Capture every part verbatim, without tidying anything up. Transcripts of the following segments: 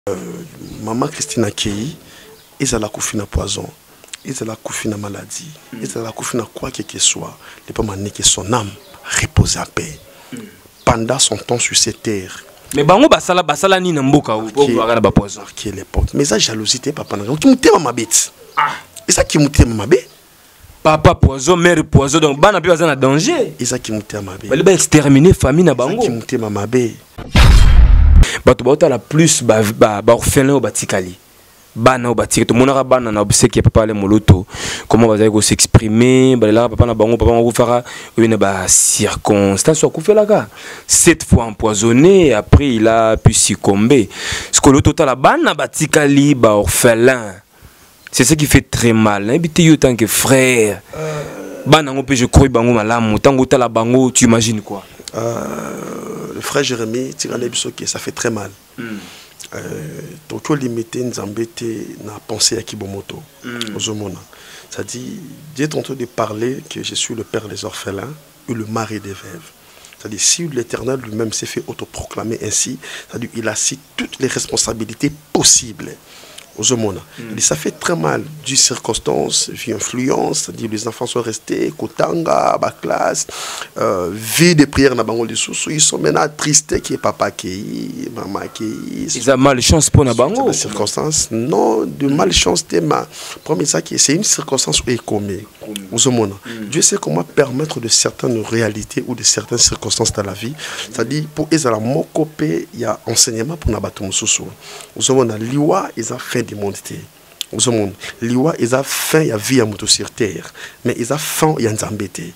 Euh, maman Christine Akei, ils allaient coucher na poison, ils allaient coucher na maladie, mm. ils allaient coucher na quoi que ce soit. Les pas mané que son âme repose en paix mm. pendant son temps sur cette terre. Mais bango basala basala ni na mboka ou pour voir na ba poison. Qui l'époque. Mais ça jalousie papa na. Qui muté ma bête. Ah, et ça qui muté ma bête. Papa poison, mère poison, donc bana pi bazana danger. Et ça qui muté ma bête. Bali ba exterminer famille na bango. Qui muté ma bête. Bato bauta la plus ba ba ba orphelin au batikali. Bana au batikali to monaka bana na obsé qui papa le moloto. Comment va aller s'exprimer, ba la papa na bango papa on fera une ba circonstance ko fait la ga. Cette fois empoisonné, après il a pu succomber. Ce que le total la bana batikali ba orphelin. C'est ce qui fait très mal. Habiter yo tant que frère. Bana on peut je crois bango malamu tango ta la bango, tu imagines quoi? Euh, le frère Jérémie, ça fait très mal. Mm. Euh, donc, tu limité, nous embêter, n'a pensé à Kibomoto. Ça dit, Dieu est en train de parler que je suis le père des orphelins ou le mari des veuves. C'est-à-dire, si l'Éternel lui-même s'est fait autoproclamer ainsi, c'est-à-dire, il a cité toutes les responsabilités possibles. Aux hommes, mm. ça fait très mal du circonstance, vie influence, c'est-à-dire les enfants sont restés, Kotanga, ma classe, euh, vie de prière na bango les sous, ils sont maintenant tristes qui est papa qui, maman qui. Ils ont malchance pour na bango. La circonstance, non, de malchance thème. Premier ça qui c'est une circonstance où est commis. Aux hommes, Dieu sait comment permettre de certaines réalités ou de certaines circonstances dans la vie. C'est-à-dire pour ils ont mon copé, il y a enseignement pour na bateau sous. Aux hommes, liwa ils ont fait des mondités. Aux hommes, liwa ils ont fait il y a vie à moto sur terre, mais ils ont fait il y a un embêté.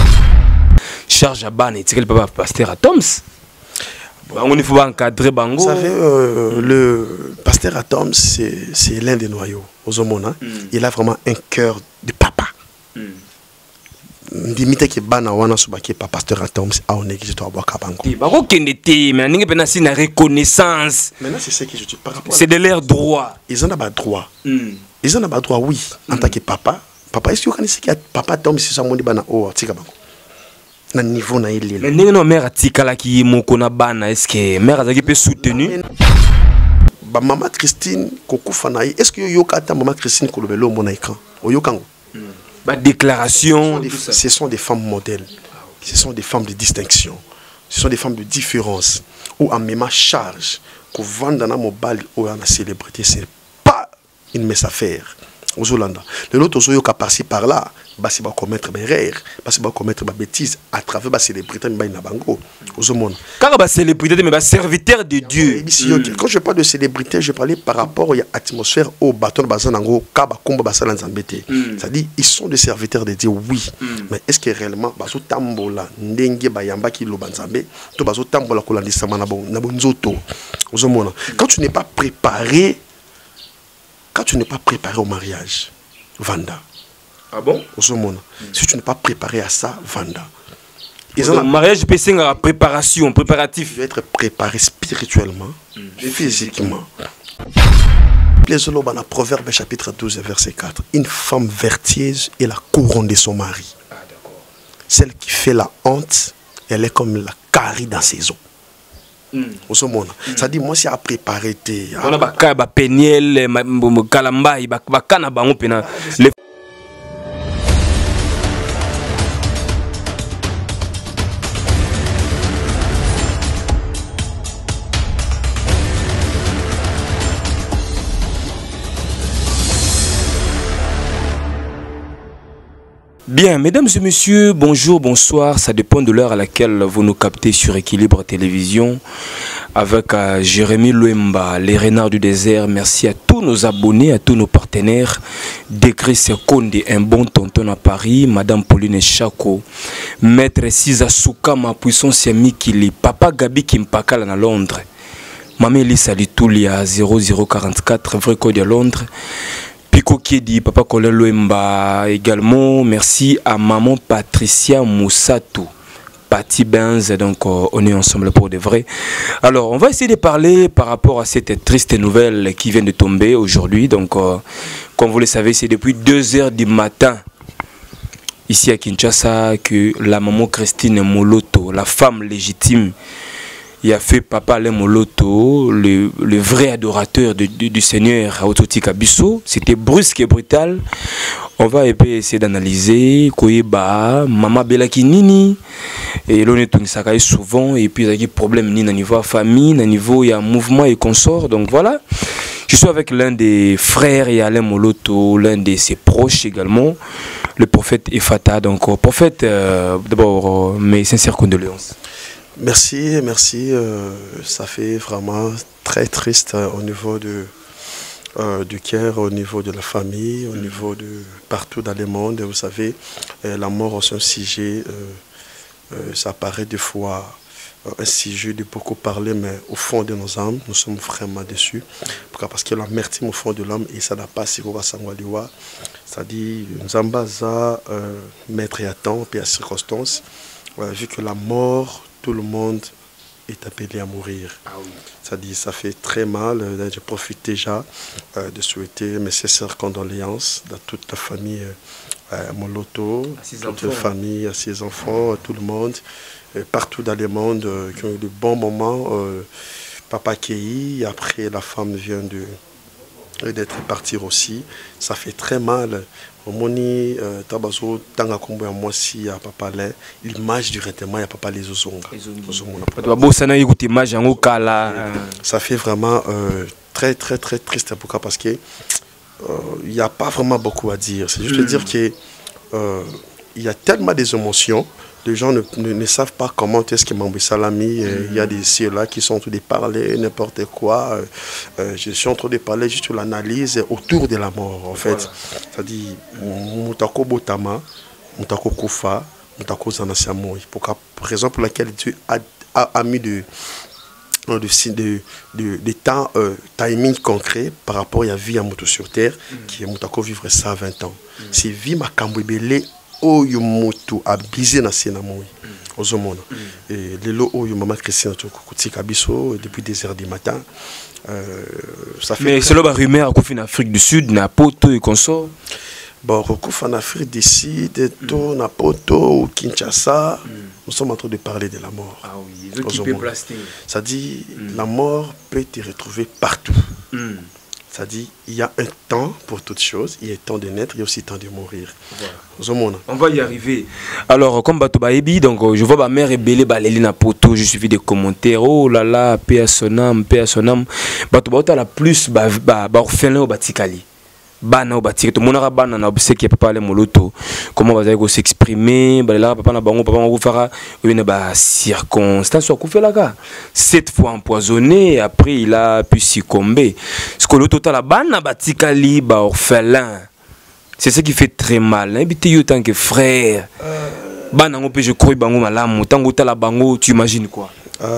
Charge à ban et tirer le papa pasteur à Toms. On il faut encadrer bango. Vous savez, euh, le pasteur à Toms, c'est l'un des noyaux. Aux hommes, hein? mm. il a vraiment un cœur de papa. Limite que bana wana subaki pa pasteur Atoms a on église to aboka bango. Ti bako kendete mais ninge pena si na reconnaissance. Maintenant c'est ce que je dis par rapport. C'est de leur droit. Ils en ont pas droit. Mm. Ils en ont pas droit oui en mm. tant que papa. Papa est-ce que vous connaissez que papa Atoms c'est ça mon bana o tika bango. Na niveau na ile. Mais ninge no mère atikala ki moko na bana est-ce que mère azaki peut soutenir? Ba maman Christine kokufa na est-ce que yo kata maman Christine ko lobelo mon écran. Oyokango. Mm. Bah, déclaration. Ce sont, des, ce sont des femmes modèles. Ce sont des femmes de distinction. Ce sont des femmes de différence. Ou en même charge, qu'on vend dans un mobile ou dans la célébrité, ce n'est pas une messe à faire. Aux Hollandais. Le autre, qui est passé par là, il va commettre des erreurs, il va commettre des bêtises à travers la célébrité. Aux hommes. Car la célébrité, mais serviteur de Dieu. Mm. Quand je parle de célébrité, je parlais par rapport à l'atmosphère au bâton de Bazanango, Kaba Komba Basalan Zambété. C'est-à-dire, ils sont des serviteurs de Dieu, oui. Mm. Mais est-ce que réellement, Baso Tambola, Ndenge Bayamba qui l'Obanzambé, to Baso Tambola Kolandi Samanabo, Nabonzoto. Aux hommes. Quand tu n'es pas préparé, quand tu n'es pas préparé au mariage, Vanda. Ah bon? Au monde. Mm. Si tu n'es pas préparé à ça, Vanda. Ils ont un mariage c'est une préparation, préparatif. Tu dois être préparé spirituellement mm. et physiquement. Les Olobes dans Proverbe chapitre douze, verset quatre. Une femme vertueuse est la couronne de son mari. Ah, celle qui fait la honte, elle est comme la carie dans ses os. Mm. Au monde. Mm. Ça dit, moi, si à préparer tes. On a des péniel, des calambaï, des canabans, des. Bien, mesdames et messieurs, bonjour, bonsoir. Ça dépend de l'heure à laquelle vous nous captez sur Équilibre Télévision avec euh, Jérémy Louemba, les renards du désert. Merci à tous nos abonnés, à tous nos partenaires. Décret Sekonde, un bon tonton à Paris. Madame Pauline Chako, Maître Siza Souka, ma puissance Mikili, Papa Gabi Kimpakala à Londres. Mamie Lisa Litoulia, zéro zéro quarante-quatre, vrai code à Londres. Pico Kiedi, Papa Colin Louemba également. Merci à maman Patricia Moussatou, Patti Benz. Donc euh, on est ensemble pour de vrai. Alors on va essayer de parler par rapport à cette triste nouvelle qui vient de tomber aujourd'hui. Donc euh, comme vous le savez, c'est depuis deux heures du matin ici à Kinshasa que la maman Christine Moloto, la femme légitime il a fait Papa Alain Moloto, le, le vrai adorateur de, de, du Seigneur Aototi Kabiso. C'était brusque et brutal. On va essayer d'analyser Koyeba, Mama Belaki Nini, et l'on est souvent, et puis il y a des problèmes ni au niveau de la famille, au niveau il y a un mouvement et consort. Donc voilà, je suis avec l'un des frères et Alain Moloto, l'un de ses proches également, le prophète Efata. Donc prophète, euh, d'abord euh, mes sincères condoléances. Merci, merci. Euh, ça fait vraiment très triste euh, au niveau de Euh, du cœur, au niveau de la famille, au niveau de partout dans le monde. Vous savez, euh, la mort c'est un sujet, euh, euh, ça paraît des fois euh, un sujet de beaucoup parler, mais au fond de nos âmes, nous sommes vraiment déçus. Pourquoi? Parce que l'amertume au fond de l'âme, et ça n'a pas si on va s'en aller voir. C'est-à-dire, nous avons mettre à temps, puis à circonstance, euh, vu que la mort, tout le monde est appelé à mourir. Ah oui. Ça dit, ça fait très mal. Je profite déjà euh, de souhaiter mes sincères condoléances dans toute la famille euh, Moloto, toute la famille, à ses enfants, à tout le monde, euh, partout dans le monde, euh, qui ont eu de bons moments. Euh, Papa Kei, après la femme vient de d'être partir aussi. Ça fait très mal. Moni tabazo tanga kombo ya mwasi ya Papa Alain, l'image directement ya Papa les Ozonga. Ça fait vraiment euh, très très très triste. Pourquoi? Parce que il euh, n'y a pas vraiment beaucoup à dire. C'est juste mm. dire que euh, il y a tellement des émotions. Les gens ne, ne, ne savent pas comment est-ce que Mambo Salami, euh, il y a des cieux-là qui sont en train de parler, n'importe quoi. Euh, euh, je suis en train de parler juste sur l'analyse autour de la mort, en fait. Voilà. C'est-à-dire, Moutako Botama, Moutako Koufa, Moutako Zanasiamoui. Pour la raison pour laquelle Dieu a, a, a mis de, de, de, de, de temps, euh, timing concret par rapport à la vie à Moutou sur Terre, mm. qui est Moutako vivre ça à vingt ans. Mm. C'est vie ma Kambouibele. Oyo moto abusé na sénamoui aux hommes et les lots oyo maman Christine Tchoukoutsi Kabiso depuis des heures du matin. Euh, ça fait mais c'est le rumeur qu'on fait en Afrique du Sud na poto et consort. Bon, recouf en Afrique du Sud, to na poto ou Kinshasa, mm. nous sommes en train de parler de la mort. Ah oui, ça dit mm. la mort peut te retrouver partout. Mm. Ça dit, il y a un temps pour toutes choses, il y a un temps de naître, il y a aussi un temps de mourir. Voilà. On va y arriver. Alors, comme Batoba Ebi, donc je vois ma mère est belée, baléline à poteau, je suivi des commentaires, oh là là, paix à son âme, paix à son âme. Batoba la plus, bah, bah, bah, orphelin au Batikali. Bana au Batikali, tout le monde a bana na obsé qui a pas les moloto. Comment va vous s'exprimer, bah là, papa na bango, papa na fera une bah circonstance soit coupé là-bas. Sept fois empoisonné, après il a pu succomber. Ce que le total la bana Batikali, bah orphelin. C'est ce qui fait très mal. Habitez en tant que frère. Bana on peut je crois bango malam, tant que la bango, tu imagines quoi?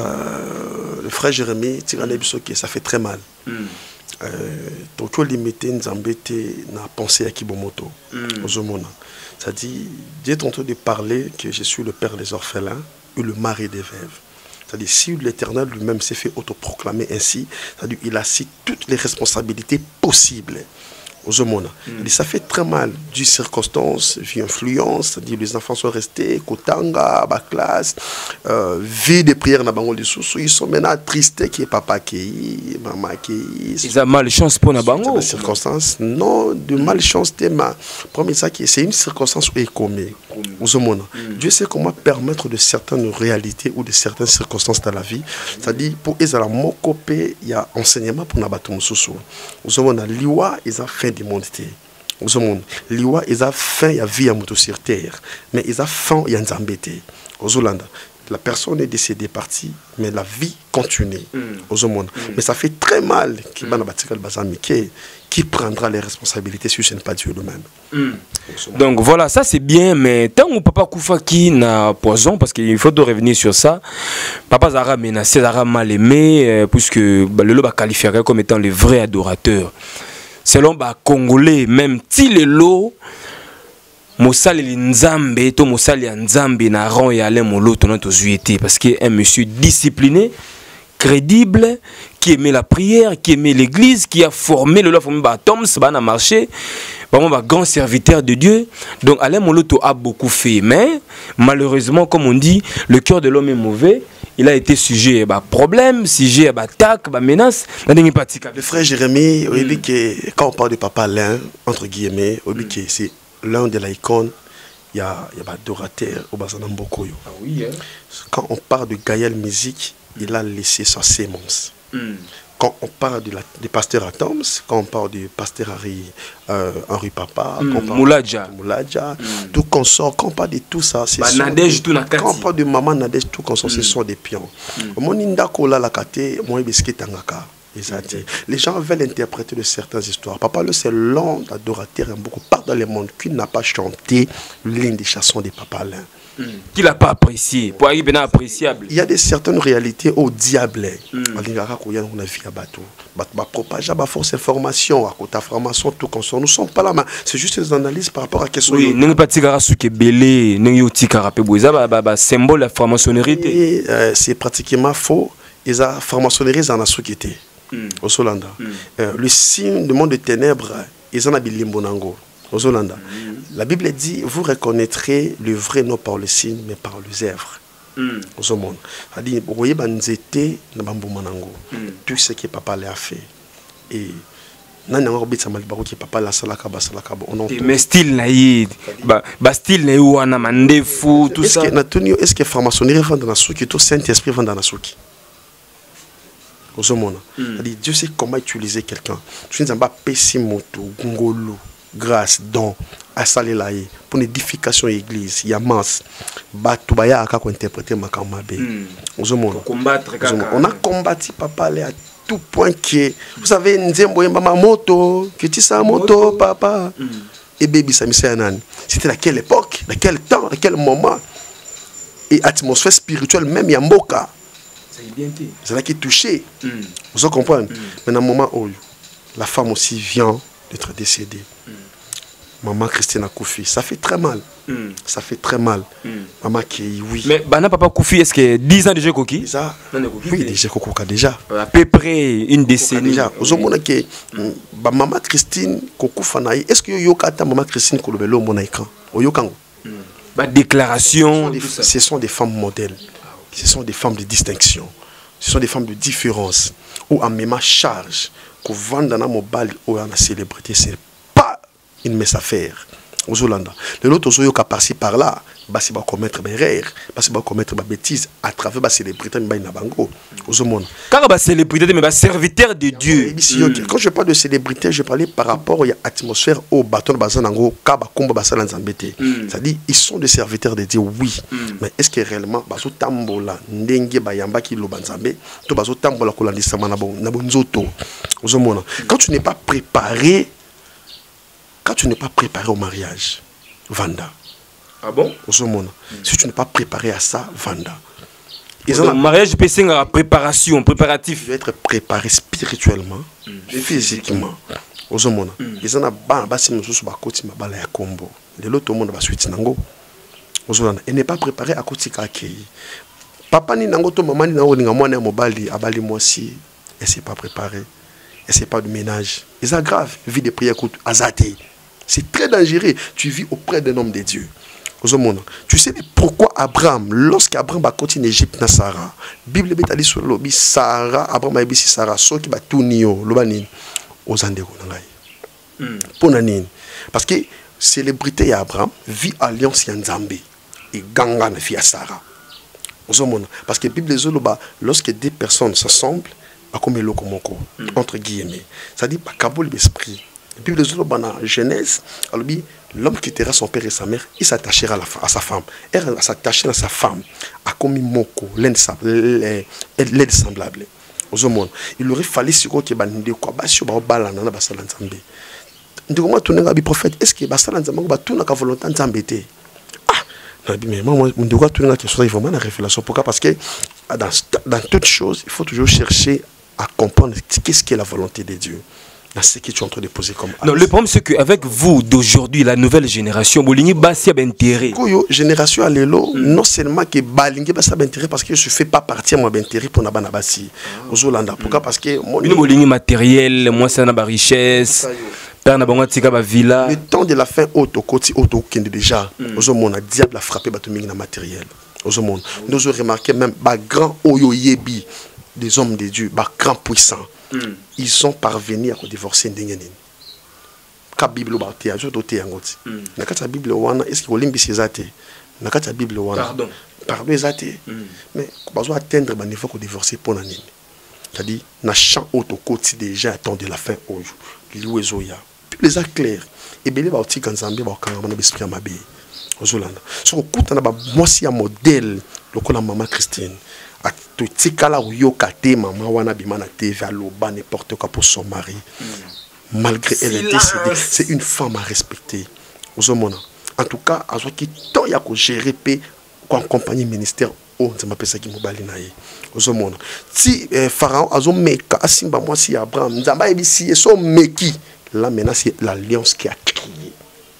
Le frère Jérémie, ça fait très mal. Mm. Donc, tu limité na pensée à Kibomoto. C'est-à-dire, Dieu est en train de parler que je suis le père des orphelins ou le mari des veuves. C'est-à-dire, si l'Éternel lui-même s'est fait autoproclamer ainsi, c'est-à-dire, il a cité toutes les responsabilités possibles. Aux hommes. Mm. Ça fait très mal du circonstance, vie influence, c'est-à-dire les enfants sont restés, Kotanga, ma classe, euh, vie de prière na bango les sous, ils sont maintenant tristes qui est papa qui, maman qui. Ils ont malchance pour na bango. La circonstance, non, de mm. malchance tellement. Premier ça qui c'est une circonstance où est commis. Aux hommes. Mm. Dieu sait comment permettre de certaines réalités ou de certaines circonstances dans la vie. C'est-à-dire pour eux à la mokopé, il y a enseignement pour na bateau sous. Aux hommes liwa, ils ont fait du monde. Aux hommes, liwa, ils ont faim, il y a vie à moto sur terre, mais ils ont faim, il y a un embêté. Aux Hollande, la personne est décédée partie, mais la vie continue. Mm. Aux hommes, mm. mais ça fait très mal qui mm. qui prendra les responsabilités si ce n'est pas Dieu lui-même. Mm. Donc voilà, ça c'est bien, mais tant que papa Koufa qui n'a poison, parce qu'il faut de revenir sur ça, papa Zara menacé, Zara mal aimé, euh, puisque bah, le lot va qualifier comme étant le vrai adorateur. Selon les Congolais, même si les lots, Mosali Nzambe, to Mosali Nzambe na ron et Alain Moloto notre zuété, parce qu'il est un monsieur discipliné, crédible, qui aimait la prière, qui aimait l'église, qui a formé le lot formé par Toms, ban a marché, vraiment un grand serviteur de Dieu. Donc Alain Moloto a beaucoup fait, mais malheureusement, comme on dit, le cœur de l'homme est mauvais. il a été sujet à problème, sujet à attaque, à menace. Le frère Jérémie, mm. que, quand on parle de Papa Alain, entre guillemets, mm. c'est l'un de l'icône, il y a, y a Dorateur au Bazanambokoyo. Ah oui, hein? Quand on parle de Gaël Musique, mm. il a laissé sa sémence. Mm. Quand on parle de, la, de pasteur Atoms, quand on parle du pasteur Henri, euh, Henri Papa, mm. quand on parle Mouladja, de Mouladja mm. tout consort, quand on parle de tout ça, c'est bah, Nadège, tout quand on parle de Maman Nadège, tout consort, mm. ce sont des pions. Mon indako la la kate, moi biscuit tangaka. Les gens veulent interpréter de certaines histoires. Papa, le c'est long d'adorateur, beaucoup part dans le monde qui n'a pas chanté l'une des chansons des Papa Alain. Mm. Qu'il n'a pas apprécié, pour arriver à appréciable. Il y a des certaines réalités au diable. Mm. Force information, à côté formation, tout comme ça. Nous ne sommes pas là, mais c'est juste des analyses par rapport à ce que oui, nous pas belé, nous symbole de la franc-maçonnerie. C'est pratiquement faux. Ils ont franc-maçonnerie dans la société. Au Solanda. Le signe du monde des ténèbres, ils en ont bilimbonango. Au Solanda. La Bible dit, vous reconnaîtrez le vrai non par le signe, mais par les œuvres. Au Solanda. C'est-à-dire, vous voyez, tout ce que Papa a fait. Et mais style naïd, bah style naïd ou un amandé fou, tout ça. Est-ce que franc-maçonnerie vend dans la souki, tout Saint-Esprit vend dans la souki? Dieu sait comment utiliser quelqu'un. Tu n'as pas pessimoto, gongolo, grâce, don, à salelaï pour l'édification de l'église. Il y a masse. Batubaya a interprété ma kamabe. On a combattu Papa à tout point que vous savez, Nzembo ma moto, que tu sais moto, papa. Et baby Samisayanan. C'était à quelle époque, à quel temps, à quel moment. Et atmosphère spirituelle, même Yamboka. C'est là qui est touché. Mm. Vous comprenez? Mm. Mais dans un moment où la femme aussi vient d'être décédée, mm. Maman Christine Koufi, ça fait très mal. Mm. Ça fait très mal. Mm. Maman qui, oui. Mais Bana Papa Koufi, est-ce que dix ans déjà Koki? Déjà. Oui, déjà Kokoka déjà. À peu près une décennie. Déjà. Vous avez que Maman Christine Kokufanaï, est-ce que Yokata Maman Christine Kolobelo Monaïkan? Oyokango. Bah déclaration. Ce sont des femmes modèles. Ce sont des femmes de distinction. Ce sont des femmes de différence. Ou en même charge, qu'on vend dans un mobile ou en célébrité, ce n'est pas une messe à faire. Aux Hollandais. Les autres, ils ont passé par là. Ils vont commettre des erreurs. Ils vont commettre des bêtises à travers la célébrité. Car la célébrité, mais la serviteur de Dieu. Quand je parle de célébrité, je parlais par rapport à l'atmosphère au bâton de Bazanango, Kaba Kumba Basalan Zambete. C'est-à-dire, ils sont des serviteurs de Dieu, oui. Mais est-ce que réellement, Bazo Tambola, Ndenge Bayamba qui l'Obanzambe, to Bazo Tambola Kolandisama Nabonzoto. Quand tu n'es pas préparé, quand tu n'es pas préparé au mariage, Vanda. Ah bon? Mm. Si tu n'es pas préparé à ça, Vanda. Le a... mariage peut être la préparation, préparatif. Tu dois être préparé spirituellement, mm. physiquement. Aux hommes, ils ont un ban, bassin de sous bakoti, ma bala ya combo. De l'autre monde va suite nango. Aux hommes, et n'est pas préparé à côté kaki. Papa ni nango to maman ni nango ni ngamwa na mobali abali moi si, et c'est pas préparé, et c'est pas de ménage. Et ça grave, vie de prière coûte azate. C'est très dangereux. Tu vis auprès d'un homme de Dieu. Tu sais pourquoi Abraham, lorsqu'Abraham a continué en Égypte, Sarah, la Bible a dit sur l'obéi, Sarah, Abraham a dit Sarah, ce qui va tout nio, l'obanin, aux Andégo. Pour Nanine. Parce que célébrité et Abraham vit alliance en Zambé. Et Ganga ne fit à Sarah. Parce que la Bible dit lorsque deux personnes s'assemblent, entre guillemets, ça dit pas Kaboul l'esprit. Et puis, dans Genèse, l'homme quittera son père et sa mère, il s'attachera à sa femme. Elle s'attacher à sa femme, à comme moko, l'aide semblable. Il aurait fallu ce que bande quoi, bah sur bala na basala nzambe. Ndiko moi tourner ga bi prophète, est-ce que basala nzambe ba tuna ka volonté nzambete? Ah, mais moi on doit tourner la question, il faut vraiment la révélation. Pourquoi? Parce que dans dans toute chose, il faut toujours chercher à comprendre qu'est-ce qu'est la volonté de Dieu. Dans ce que tu es en train de poser comme acte. Non, le problème c'est qu'avec vous d'aujourd'hui, la nouvelle génération, Bolingi Bassi a intérêt. La génération à l'élo, non seulement que Balingi Bassi a intérêt parce que je ne fais pas partie de mon intérêt pour Nabana Bassi. Pourquoi? Parce que mon Bolingi matériel, moi c'est une richesse. Le temps de la fin, auto côté auto qui déjà, on a diable a frappé batuming na matériel. Au monde, nous avons remarqué même les grands Oyoyebi, des hommes de Dieu, les grands puissants, mm. ils sont parvenus à divorcer Ndengeni. La Bible est dotée. La Bible est-ce que l'Olympe est zate? La Bible pardon. Pardon, zate. Mais on doit atteindre le niveau de divorcer pour l'année. C'est-à-dire, na champ auto côté déjà attendre la fin au jour. Puis les actes clairs. Et bien les bauti quand Zambie va quand on a esprit ma bé. Ozolanda. So okuta na ba moi si un modèle lokola maman Christine. A to tikala uyo kate maman wana bimana T V à loba n'importe quoi pour son mari. Malgré elle est décédée, c'est une femme à respecter. Ozomona. En tout cas, à ce qui tant ya ko gérer pe ko compagnie ministère oh ça m'appelle ça qui mobali naïe. Ozomona. Si Pharaon azo meka asimba moi si Abraham nzamba ebisi so meki. Là maintenant c'est l'alliance qui a crié.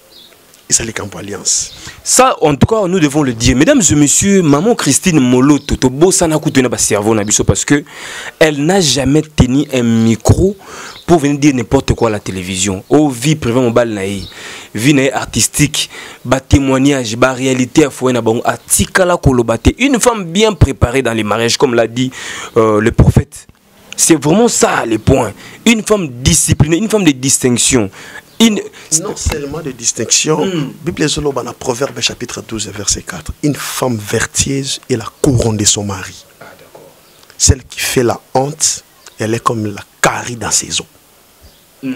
Et ça les camps alliance. Ça en tout cas nous devons le dire. Mesdames et messieurs, maman Christine Moloto to bossa na kutuna ba cerveau na biso parce que elle n'a jamais tenu un micro pour venir dire n'importe quoi à la télévision. Oh vie privée mobile naïe. Vie naïe artistique, ba témoignage, ba réalité à fouet na bango atikala kolobate. Une femme bien préparée dans les mariages comme l'a dit euh, le prophète. C'est vraiment ça le point. Une femme disciplinée, une femme de distinction. Une... Non seulement de distinction. Mm. Bible Zoloba dans Proverbe chapitre douze verset quatre. Une femme vertueuse est la couronne de son mari. Ah, celle qui fait la honte, elle est comme la carie dans ses os. Mm.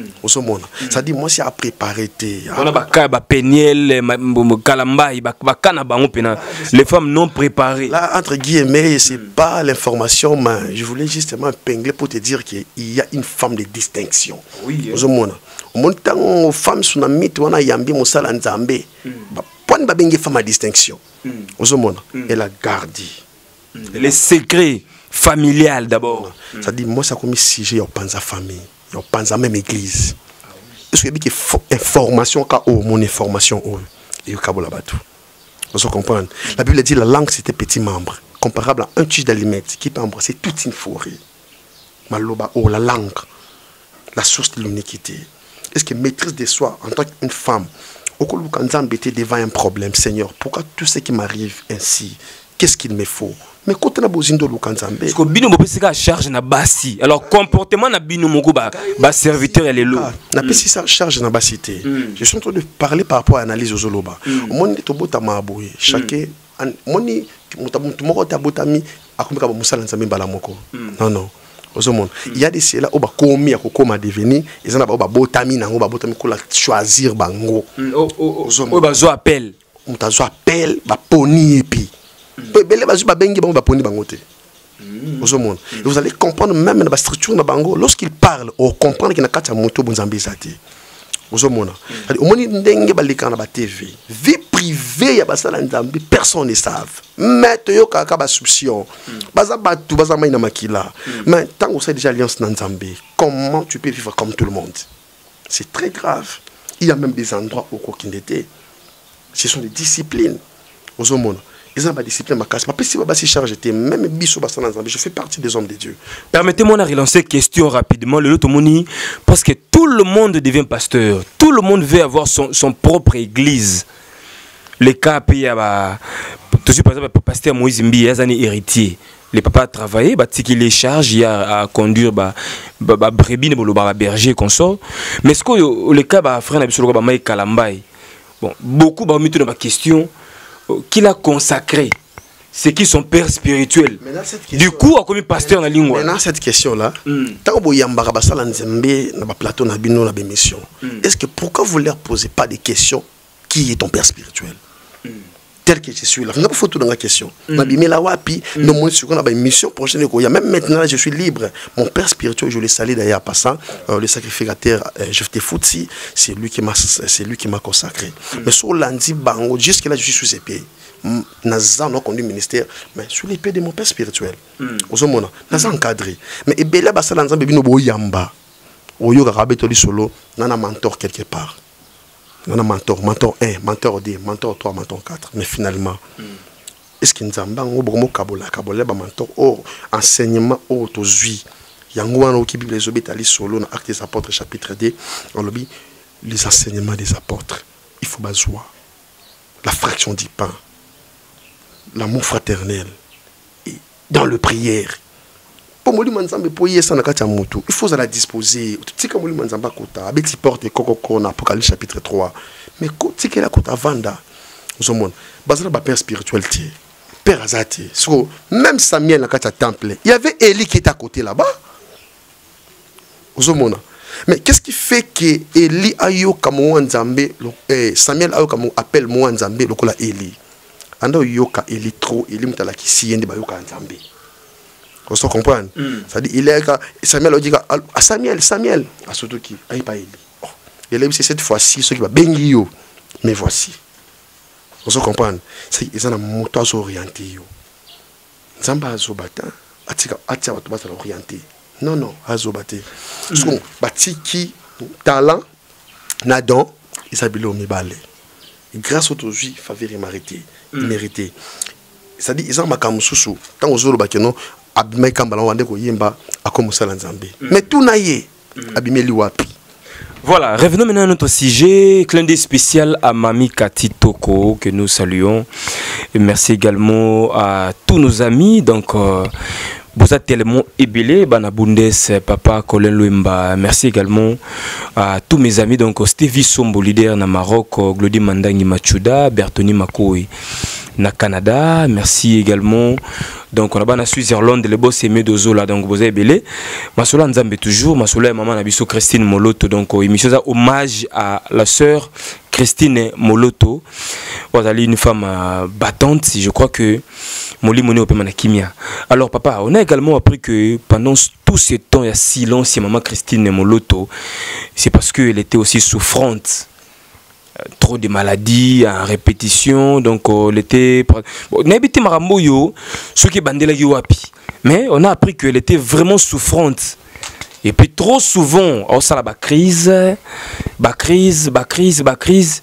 Ça dit moi si à préparer tes on a ba peniel kalambai ba kana bango pena les femmes non préparées là entre guillemets c'est mm. pas l'information mais je voulais justement pingler pour te dire qu'il y a une femme de distinction. Oui au monde au monde tant femme suna mythe wana yambi mosala nzambe ba pon ba bengi femme à distinction au monde elle a gardé les secrets familial d'abord. Ça dit moi ça comme sujet au panza famille. On pense à même église. Parce que il y a information car oh mon information oh et au Kabola batou. Vous comprenez? La Bible dit la langue c'est un petit membre comparable à un tige d'allumettes qui peut embrasser toute une forêt. Maloba oh la langue, la source de l'iniquité. Est-ce que maîtrise de soi en tant qu'une femme, au cas où quand embêté devant un problème, Seigneur, pourquoi tout ce qui m'arrive ainsi? Qu'est-ce qu'il me faut? Mais quand on a besoin de l'Ukanzambe. Parce que bino mo pesi ka charge na basi. Alors comportement na bino moko ba ba serviteur elle est lourd. Na pesi sa charge na basité. Je suis en train de parler par rapport à l'analyse aux Zoloba. Moni to bota maboye. Chacun moni mutu moko ta botami akumika ba musala nzambe bala moko. Non non. Ozomon. Il y a des cela oba komi ya kokoma devenir, ils en a ba botami na ngo ba botami ko la choisir bango. Oh oh oh ba zo appel. Muta zo appel ba poni epi. Vous allez comprendre même dans la structure de Bango, lorsqu'il parle, on comprend qu'il n'y a pas de moto bonzambisate. Vous avez vie privée, personne ne savent. Mais tu as une soupçon. Mais tant que vous avez déjà alliance dans Zambie, comment tu peux vivre comme tout le monde? C'est très grave. Il y a même des endroits où il était. Ce sont des disciplines. Vous avez ils ont pas discipline ma casse. Ma si baba si charge était même biso basana Zambie. Je fais partie des hommes de Dieu. Permettez-moi de relancer question rapidement le lotomoni parce que tout le monde devient pasteur. Tout le monde veut avoir son, son propre église. Les cas puis bah toujours par exemple pasteur Moïse Mbi il y a des héritiers. Les papas travaillent, bah qui les charge il y a à conduire bah bah brebis ne bah berger consort. Mais ce que les cas bah frère na biso bah mai kalambai. Bon beaucoup bah mis dans ma question. Qu'il a consacré, c'est qui son père spirituel. Du coup, comme pasteur dans la ligne. Maintenant, cette question-là, tant que est-ce que pourquoi vous ne leur posez pas des questions? Qui est ton père spirituel? Tel que je suis là. Il n'y a pas photo dans la question. Même maintenant, je suis libre. Mon père spirituel, je le salue d'ailleurs passant. Euh, le sacrificateur, euh, je te fous ici. C'est lui qui m'a, c'est lui qui m'a consacré. Mm. Mais sur lundi, bango, jusque là, je suis sous ses pieds. Naza, non conduit ministère, mais sous les pieds de mon père spirituel. Aux hommes, Naza encadré. Mais et bela basa lanza bebi no boyamba. Oyo garabetoli solo, nana mentor quelque part. On a mentor, mentor un, mentor deux, mentor trois, mentor quatre. Mais finalement, mm. est-ce qu'il y a un bon kabola, kabola, mentor, oh, enseignement, oh, tozui. Yangouan, qui Bible les obéis, solo, dans Actes des Apôtres, chapitre deux, on le dit, les enseignements des apôtres. Il faut bazoua. La fraction du pain. l'amour fraternel, et dans le prière. Pour moi, il faut la disposer. Tu sais comme Manzamba Kota, Abeti porte Kokoko dans Apocalypse chapitre trois. Mais tu sais qu'elle a Kota Vanda. Basala ba père spiritualité. Père Azate. Même Samuel dans le temple, il y avait Élie qui était à côté là-bas. Mais qu'est-ce qui fait que Élie a eu comme Nzambe, Samuel a eu comme appelle moi Nzambe, le kola Élie. Ando yoka Élie trop, Élie mutala ki siyende ba yoka Nzambe. Vous comprenez? C'est-à-dire, il est Samuel a dit à Samuel, Samuel, à surtout qui, aïe pas Élie. Il est cette fois-ci, ce qui va bénir, mais voici. Vous comprenez? C'est qu'ils ont un moto orienté. Nzamba azobata, atika atia batubata orienté. Non non, azobate. Parce que batiki talent, nadon, ils s'habillent au mibale. Grâce au juif, faveur et mérité, mérité. C'est-à-dire, ils ont ma kamususu. Tant aux autres bakeno. Mais tout n'a pas. Voilà, revenons maintenant à notre sujet. Clin d'œil spécial à Mami Kati Toko que nous saluons. Et merci également à tous nos amis. Donc, euh, vous êtes tellement ébélé, Banabundes, Papa Colin Louemba. Merci également à tous mes amis. Donc, Stevie Sombo, leader na Maroc, Glody Mandangi Machuda, Bertoni Makoui na Canada. Merci également. Donc on a ban à Suisse-Irlande, les boss aimés de Zola, donc vous avez belé. Masola Nzambe toujours, Masola et maman Nabiso Christine Moloto, donc émission ça hommage à la sœur Christine Moloto. Vous avez une femme euh, battante, je crois que Moli Moni au Pemana Kimia. Alors papa, on a également appris que pendant tout ce temps, il y a silence, il y a maman Christine Moloto, c'est parce qu'elle était aussi souffrante. Trop de maladies en répétition, donc on était n'habité Maramboyo ce qui bandela wapi, mais on a appris qu'elle était vraiment souffrante et puis trop souvent on ça la crise ba crise ba crise ba crise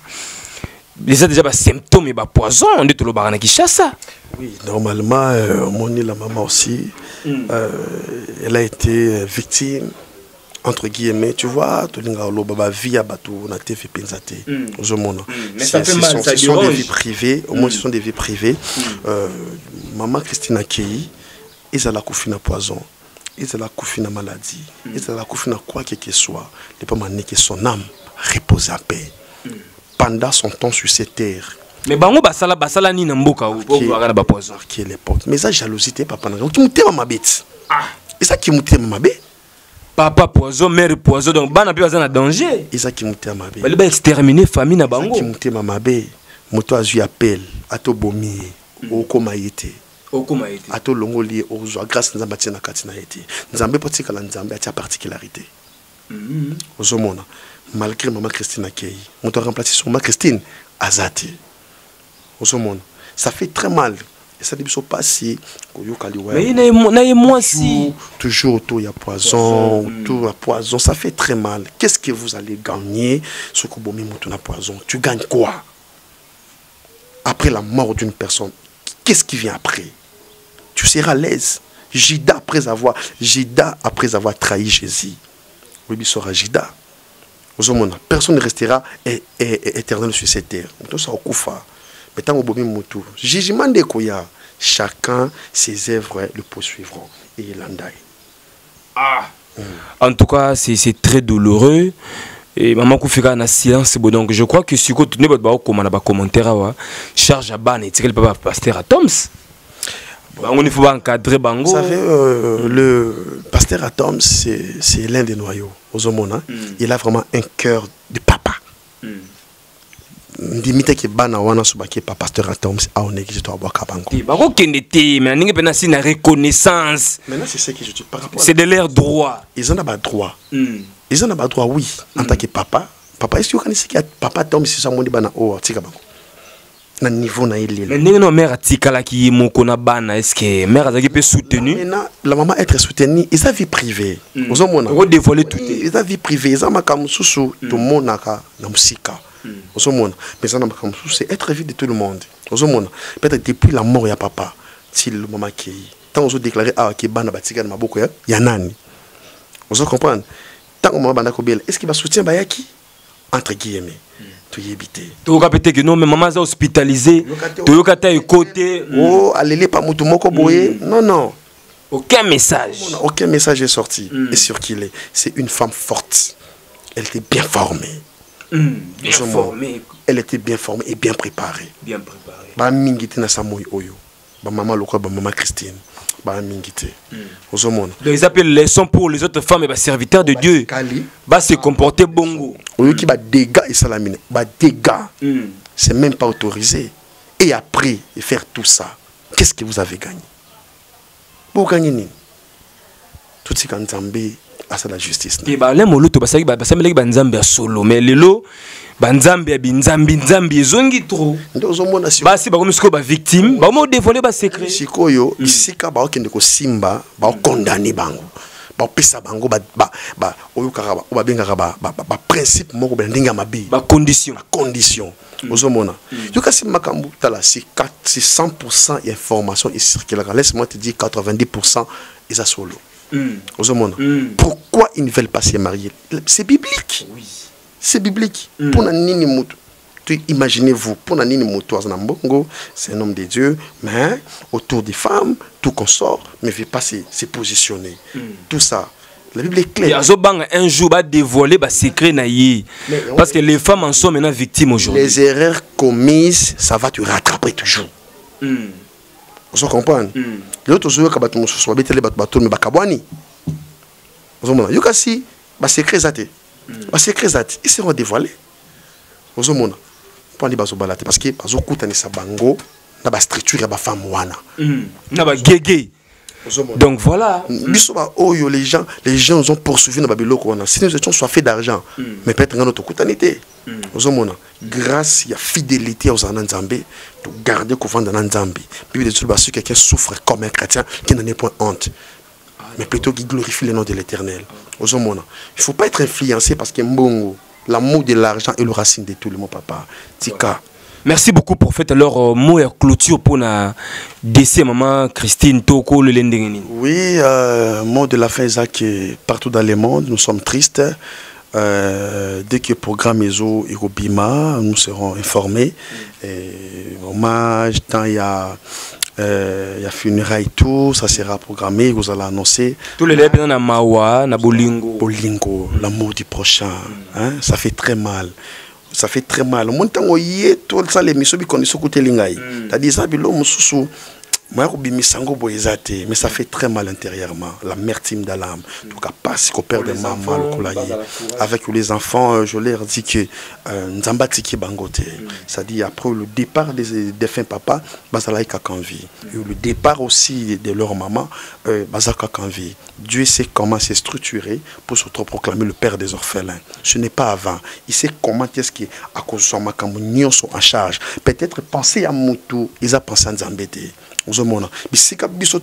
déjà déjà ba symptômes et ba poison on dit tout le barana qui chasse. Oui, normalement euh, mon la maman aussi mm. euh, elle a été victime entre guillemets, tu vois, tout le monde a vie à bateau, on a été fait pensater. Mais ça fait mal, ça ce sont des vies privées, au moins ce sont des vies privées. Euh, maman Christine Akei, ils ont la coufine à poison, ils ont la coufine à maladie, ils ont la coufine à quoi que ce soit. Les pas mané que son âme repose à paix pendant son temps sur cette terre. Mais bango basala basala ni namboka ou pour avoir la poison. Qui les porte. Mais ça jalousie t'es pas pendant. Qui m'était ma bête. Ah. Et ça qui m'était ma bête. Papa poison, mère poison, donc bana plus en danger. Et ça qui m'était ma bête. Il va exterminer famille na bango. Ça qui m'était ma bête. Moto a eu appel à to bomi au komaïté. Au komaïté. À to longoli au joie grâce nzamba tina katina été. Nzambe poti kala nzambe a particularité. Mhm. Au mona malgré maman Christine Akei, moto a remplacé son maman Christine Azati. Au mona ça fait très mal. Et ça ne peut pas si. Mais il y a moi si. Toujours autour il y a poison, autour il y a poison, ça fait très mal. Qu'est-ce que vous allez gagner ce que vous avez poison? Tu gagnes quoi? Après la mort d'une personne, qu'est-ce qui vient après? Tu seras à l'aise. Jida après avoir, Jida après avoir trahi Jésus. Oui, sera Jida. Personne ne restera éternel sur cette terre. Tout ça au Koufa. Mais tant que vous jugement de Koya, chacun ses œuvres le poursuivront. Et il en a. Ah. Mm. En tout cas, c'est très douloureux. Et maman Koufika na silence. Donc je crois que si vous tenez votre commentaire, charge à ban et tirez le papa pasteur Atoms. On faut encadrer Bango. Vous savez, euh, le pasteur Atoms, c'est l'un des noyaux aux hommes. Hein? Mm. Il a vraiment un cœur de papa. Mm. Limite que bana wana subaki pa pasteur Atoms a on existe à boire kabango. Ba ko kendete mais ninga pena si na reconnaissance. Maintenant c'est ce que je te parle. C'est de leur droit. Ils en ont pas droit. Mm. Ils en ont pas droit oui en mm. tant que papa. Papa est-ce que vous connaissez que papa Atoms c'est ça mon bana o tika bango. Na niveau na il. Mais ninga no mère tika la ki moko na bana est-ce que mère azaki peut soutenir? Maintenant la maman être soutenue, ils a vie privée. Vous on dévoiler tout. Ils a vie privée, ils a makamususu to monaka na musika. Mais ça c'est être vu de tout le monde. Peut-être depuis la mort, il y a papa. Si le maman qui est. Tant on a déclaré ah, que Bana Batiga na Maboko, il y a Nani. Vous comprenez? Tant on a est-ce qu'il va soutenir Bayaki? entre guillemets. Tu y éviter. Tu as peut-être que non, mais maman est hospitalisée. Tu as été côté. Oh, allez pas moutou moko boye. Non, non. Aucun message. Aucun message est sorti. Mm. Et sur qui il est. C'est une femme forte. Elle était bien formée. Mm. Bien formée. Elle était bien formée et bien préparée. Bien préparée. Ba mingite na samoy oyo. Ba maman loko ba maman Christine. Ba mingite. Ozomona. Donc ils appellent les leçons pour les autres femmes et bah serviteurs de Dieu. Ba se comporter bongo. Oyo qui ba dégâts et salamine. Ba dégâts. Mm. C'est même pas autorisé. Et après et faire tout ça, qu'est-ce que vous avez gagné? Vous gagnez ni. Tout ce qu'on zambé à la justice. Et bah les moluto ba saki ba ba samele ba nzambe solo mais lelo banzambe binzambi nzambi zongi trop. Ndozomona si ba si ba komisiko ba victime ba mo dévoiler ba secret. Sikoyo isika ba okende ko simba ba condamner bango. Ba pesa bango ba ba ba oyo karaba ba benga ba ba principe moko ba ndinga mabi. Ba condition, ba condition. Ozomona. Yoka si makambu tala si cent pour cent information et circule. Laisse-moi te dire quatre-vingt-dix pour cent ils a solo. Ozomona. Pourquoi ils ne veulent pas se marier? C'est biblique. Oui. C'est biblique. Mm. Pour nini mutu, imaginez-vous, pour nini mutu azanambongo, c'est un homme de Dieu, mais autour des femmes, tout consort, mais ne veut pas se, se positionner. Mm. Tout ça. La Bible est claire. Un jour, va dévoiler le secret naïe. Parce que les femmes en sont maintenant victimes aujourd'hui. Les erreurs commises, ça va te rattraper toujours. Mm. Vous comprenez? L'autre jour, quand tu as dit que tu as dit que tu as secret zate. Parce que ils seront dévoilés. Parce que bazo kutani sa bango na ba structure ya ba femme wana. Na ba gege. Donc voilà. Oh, les gens, les gens ont poursuivi dans Babylone. Si nous étions soifés d'argent, mais peut-être dans notre coutanité. Grâce à la fidélité aux Ananzambé, de garder qu'on vend dans Ananzambé. Puis les autres, quelqu'un souffre comme un chrétien qui n'en est point honte, mais plutôt qui glorifie le nom de l'Éternel. Il ne faut pas être influencé parce que l'amour de l'argent est le racine de tout le monde, papa. Tika. Merci beaucoup pour faire leur euh, mot et clôture pour la décès maman Christine Toko le Lendengeni. Oui, euh, mot de la fin Isaac partout dans le monde, nous sommes tristes. Euh, dès que le programme Ezo et Robima, nous serons informés. Et, hommage, tant il y a Euh, il y a funérailles et tout, ça sera programmé, vous allez annoncer. Tous les lèvres dans Mawa, na Bolingo. Bolingo, l'amour du prochain, hein? Ça fait très mal. Ça fait très mal. Mon temps où il y a tout ça, les missions qu'on est sur côté lingai. T'as dit ça, bilo mususu. Moi, mais ça fait très mal intérieurement. L'amertume de l'âme. En tout cas, parce qu'au père de maman, avec les enfants, je leur dis que Nzamba Tiki Bangote. C'est-à-dire, après le départ des défunts papas, Bazalaïka Kanvi. Le départ aussi de leur maman, Bazaka Kanvi. Dieu sait comment c'est structuré pour s'autoproclamer le père des orphelins. Ce n'est pas avant. Il sait comment est-ce qu'à cause de son macamounion sont en charge. Peut-être penser à Moutou, ils ont pensé à Nzambete. Vous comprenez? Si vous avez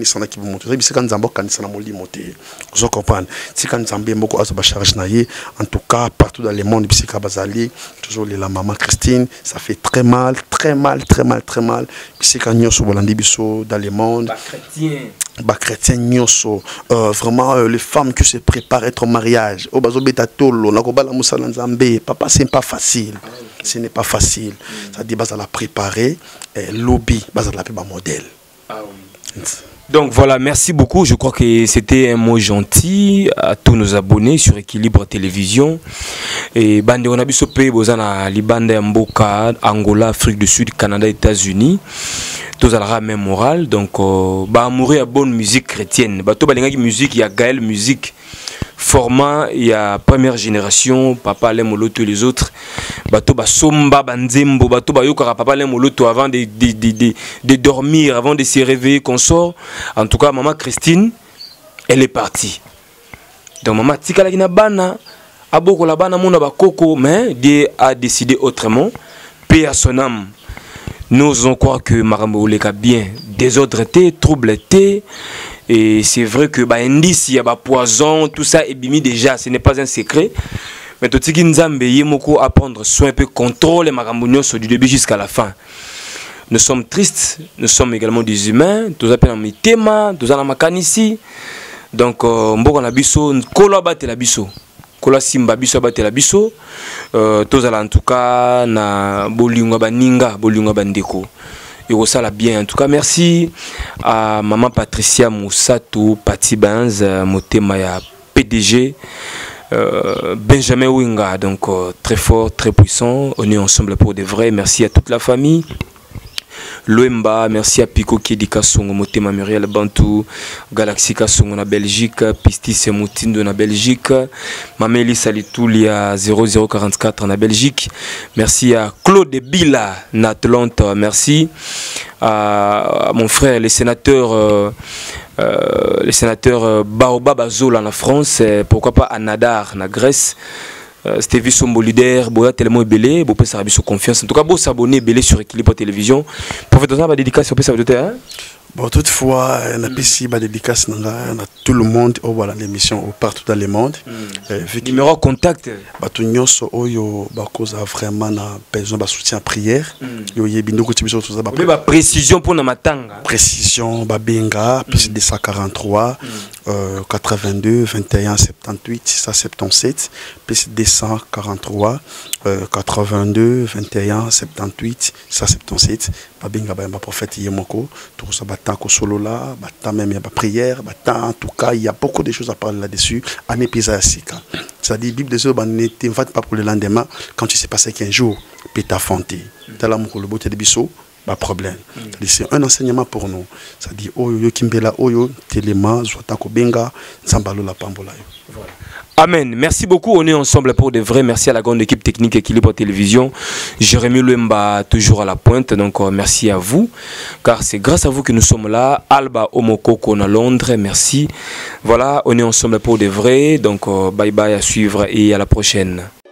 en tout cas, partout dans le monde, toujours la maman Christine, ça fait très mal, très mal, très mal, très mal. Dans le monde, bah chrétien nyonso euh, vraiment euh, les femmes qui se préparent à être au mariage au bazo betatolo na kobala musala nzambe papa c'est pas facile ce n'est pas facile ça dit basa la préparer lobby basa la pa modèle. Donc voilà, merci beaucoup. Je crois que c'était un mot gentil à tous nos abonnés sur Équilibre Télévision. Et bande on a biso pe bozana libanda mboka Angola, Afrique du Sud, Canada, États-Unis. Tous à la même morale. Donc euh, bah mourir à bonne musique chrétienne. Bah to balinga musique, il y a Gaël musique. Format, il y a première génération, papa l'aime moloto et les autres. Bato ba somba banzembo, bato ba yokara papa l'aime moloto avant de, de, de, de, de dormir, avant de se réveiller, qu'on sort. En tout cas, maman Christine, elle est partie. Donc maman tika la gina bana, aboko la bana mona ba koko, mais Dieu a décidé autrement. Paix à son âme. Nous osons croire que Marambo Oleka bien désordreté, troublé. Et c'est vrai que bah indice il y a bah poison tout ça est bimi déjà, ce n'est pas un secret. Mais tout ce qui nous a moko à prendre soin un peu contrôle les marambonions du début jusqu'à la fin. Nous sommes tristes, nous sommes également des humains, tous appellent en mitema, tous en makan ici. Donc mboko na biso kola bate la biso. Kola simba biso bate la biso. euh, tozala en tout cas na bolinga baninga bolinga bandeko et ça la bien en tout cas. Merci à maman Patricia Moussatou Pati Banz motema ya P D G euh, Benjamin Winga, donc euh, très fort, très puissant. On est ensemble pour de vrai. Merci à toute la famille. Loemba, merci à Pico Kedika Songo, Motema Muriel Bantou, Galaxy Kasongo na Belgique, Pistis Moutindo na Belgique, Mameli Salitoulia zéro zéro quarante-quatre na Belgique. Merci à Claude Bila na Atlante, merci à mon frère, le sénateur, euh, euh, le sénateur euh, Baobab Azola en France, pourquoi pas à Nadar na Grèce. C'était vu son leader, boya tellement belé, beau peut s'arrêter sur confiance. En tout cas, beau s'abonner belé sur Équilibre Télévision. Professeur, ma dédicace sur P S A V T. Bon, toutefois, on a ici ma dédicace, on a tout le monde, oh voilà l'émission partout dans le monde. Numéro contact. Bah tout le monde, oh yo, bah cause vraiment na besoin de soutien prière. Yo y a bien d'autres choses tout ça. Bah précision pour na matanga. Précision, bah benga, plus deux cent quarante-trois, quatre-vingt-deux, vingt et un, soixante-dix-huit, six cent soixante-dix-sept, plus deux cent quarante-trois, quatre-vingt-deux, vingt et un, soixante-dix-huit, six cent soixante-dix-sept. Bah benga, bah prophète yemoko, tout ça bah tant que solo là, bah tant même il y a pas prière, bah tant en tout cas il y a beaucoup de choses à parler là-dessus. Un épisode sika. C'est-à-dire Bible de Dieu, bah ne t'invite pas pour le lendemain quand tu sais passer qu'un jour, puis t'as fondé. T'as l'amour le beau de biseau. Pas problème. C'est un enseignement pour nous. C'est-à-dire, Oyo Kimbela Oyo, Téléma, Zouatako Benga, Zambalo la Pambola. Voilà. Amen. Merci beaucoup. On est ensemble pour de vrai. Merci à la grande équipe technique Équilibre Télévision. Jérémy Lemba, toujours à la pointe. Donc, euh, merci à vous. Car c'est grâce à vous que nous sommes là. Alba Omokoko à Londres. Merci. Voilà, on est ensemble pour de vrai. Donc, euh, bye bye à suivre et à la prochaine.